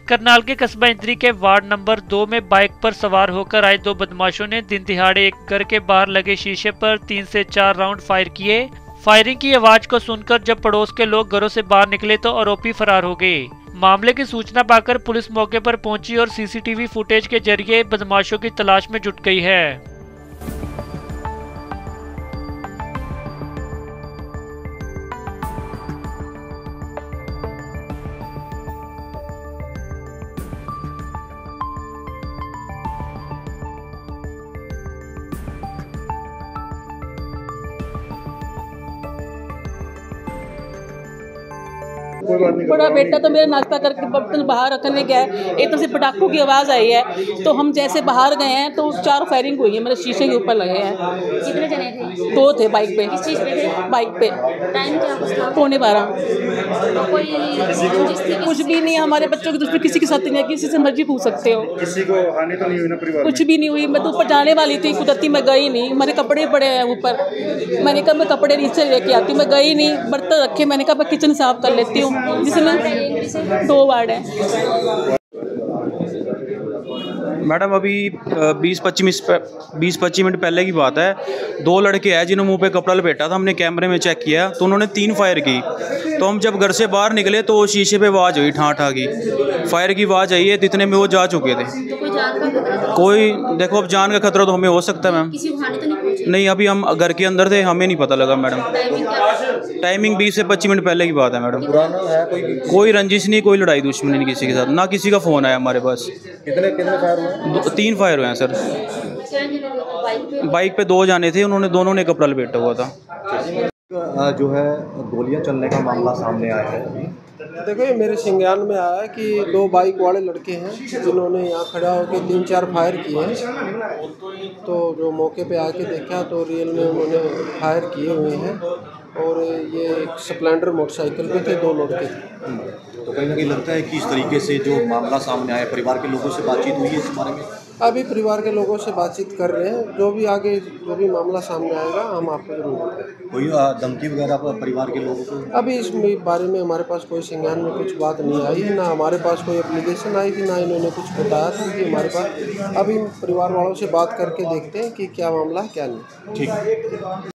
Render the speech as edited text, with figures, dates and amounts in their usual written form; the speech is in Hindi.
करनाल के कस्बा इंद्री के वार्ड नंबर 2 में बाइक पर सवार होकर आए दो बदमाशों ने दिन दिहाड़े एक घर के बाहर लगे शीशे पर 3 से 4 राउंड फायर किए। फायरिंग की आवाज को सुनकर जब पड़ोस के लोग घरों से बाहर निकले तो आरोपी फरार हो गए। मामले की सूचना पाकर पुलिस मौके पर पहुंची और सीसीटीवी फुटेज के जरिए बदमाशों की तलाश में जुट गई है। बड़ा बेटा तो मेरा नाश्ता करके बर्तन बाहर रखने गया है, एकदम से पटाखों की आवाज़ आई है तो हम जैसे बाहर गए हैं तो 4 फायरिंग हुई है, मेरे शीशे के ऊपर लगे हैं। कितने जने थे? 2 थे बाइक पे। किस चीज़ पे थे? बाइक पे। टाइम क्या कुछ था? 11:15। कोई कुछ भी नहीं, हमारे बच्चों की दुश्मनी किसी के साथ नहीं है, किसी से मर्जी पूछ सकते हो। किसी को हानि तो नहीं हुई ना परिवार में? कुछ भी नहीं हुई। मैं तो ऊपर जाने वाली थी, कुदरती मैं गई नहीं, मेरे कपड़े पड़े हैं ऊपर। मैंने कहा मैं कपड़े नीचे लेके आती हूँ, मैं गई नहीं। बर्तन रखे, मैंने कहा मैं किचन साफ कर लेती हूँ, जिसमें 2 वार्ड है। मैडम अभी 20-25 मिनट पहले की बात है। 2 लड़के हैं जिन्होंने मुंह पे कपड़ा लपेटा था, हमने कैमरे में चेक किया तो उन्होंने 3 फायर की। तो हम जब घर से बाहर निकले तो शीशे पे आवाज़ हुई ठा ठा की, फायर की आवाज़ आई है। तो इतने में वो जा चुके थे। तो कोई जान का खतरा था? कोई देखो अब जान का खतरा तो हमें हो सकता है मैम। किसी को हानि तो नहीं पहुंची? नहीं, अभी हम घर के अंदर थे, हमें नहीं पता लगा मैडम। टाइमिंग क्या? टाइमिंग 20 से 25 मिनट पहले की बात है मैडम। पुराना है कोई रंजिश नहीं, कोई लड़ाई दुश्मनी नहीं किसी के साथ, ना किसी का फ़ोन आया हमारे पास। कितने फायर हुए? 3 फायर हुए हैं सर। कितने जने थे बाइक पे? बाइक पे 2 जाने थे, उन्होंने दोनों ने कपड़ा लपेटा हुआ था। जो है गोलियां चलने का मामला सामने आया है अभी। देखो ये मेरे संज्ञान में आया है कि 2 बाइक वाले लड़के हैं जिन्होंने यहाँ खड़ा होकर 3-4 फायर किए हैं। तो जो मौके पे आके देखा तो रियल में उन्होंने फायर किए हुए हैं और ये एक स्प्लेंडर मोटरसाइकिल पे थे 2 लड़के थे। तो कहीं ना कहीं लगता है कि इस तरीके से जो मामला सामने आया, परिवार के लोगों से बातचीत हुई है इस बारे में? अभी परिवार के लोगों से बातचीत कर रहे हैं, जो भी मामला सामने आएगा हम आपको जरूर बताएंगे। कोई धमकी वगैरह परिवार के लोगों को? अभी इस बारे में हमारे पास कोई संज्ञान में कुछ बात नहीं आई है, ना हमारे पास कोई एप्लीकेशन आई थी, ना इन्होंने कुछ बताया था कि हमारे पास। अभी परिवार वालों से बात करके देखते हैं कि क्या मामला है क्या नहीं। ठीक है।